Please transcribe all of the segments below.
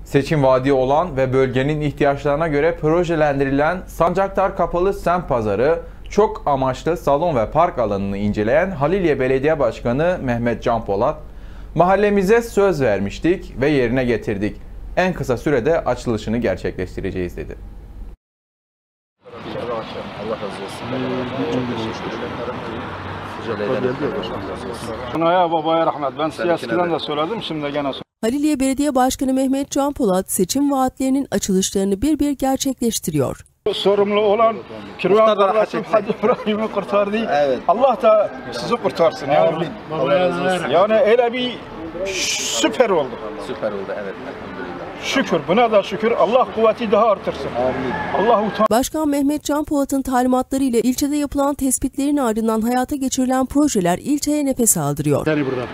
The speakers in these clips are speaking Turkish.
Seçim vaadi olan ve bölgenin ihtiyaçlarına göre projelendirilen Sancaktar Kapalı Semt Pazarı, çok amaçlı salon ve park alanını inceleyen Haliliye Belediye Başkanı Mehmet Can Polat, "Mahallemize söz vermiştik ve yerine getirdik. En kısa sürede açılışını gerçekleştireceğiz," dedi. Allah razı olsun. Anaya babaya rahmet. Ben size eskiden de söyledim, şimdi gene söyleyeyim. Haliliye Belediye Başkanı Mehmet Can Polat, seçim vaatlerinin açılışlarını bir bir gerçekleştiriyor. Sorumlu olan Kirvan Kardeşim Hacı İbrahim'i kurtardı. Evet. Allah da sizi kurtarsın. Yani öyle bir süper oldu. Süper oldu, evet, elhamdülillah. Şükür, buna da şükür. Allah kuvveti daha artırsın. Amin. Allah utan. Başkan Mehmet Can Polat'ın talimatları ile ilçede yapılan tespitlerin ardından hayata geçirilen projeler ilçeye nefes aldırıyor. Seni burada.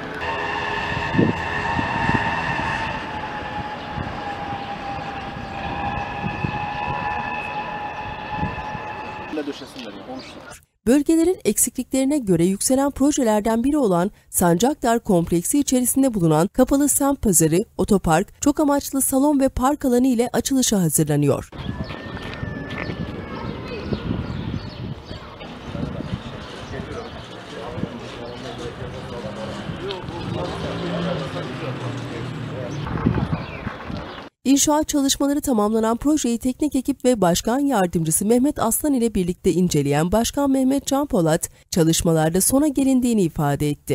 Bölgelerin eksikliklerine göre yükselen projelerden biri olan Sancaktar kompleksi içerisinde bulunan Kapalı Semt Pazarı, otopark, çok amaçlı salon ve park alanı ile açılışa hazırlanıyor. İnşaat çalışmaları tamamlanan projeyi teknik ekip ve başkan yardımcısı Mehmet Aslan ile birlikte inceleyen Başkan Mehmet Can Polat, çalışmalarda sona gelindiğini ifade etti.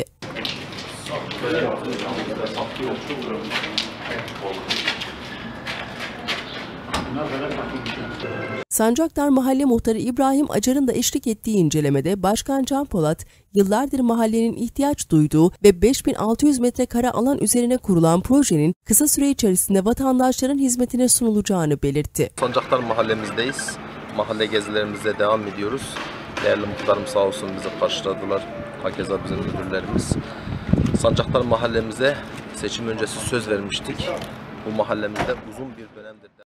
Sancaktar Mahalle Muhtarı İbrahim Acar'ın da eşlik ettiği incelemede Başkan Can Polat, yıllardır mahallenin ihtiyaç duyduğu ve 5600 metrekare alan üzerine kurulan projenin kısa süre içerisinde vatandaşların hizmetine sunulacağını belirtti. Sancaktar mahallemizdeyiz. Mahalle gezilerimize devam ediyoruz. Değerli muhtarım sağ olsun bizi karşıladılar. Hakeza bizim müdürlerimiz. Sancaktar mahallemize seçim öncesi söz vermiştik. Bu mahallemizde uzun bir dönemdir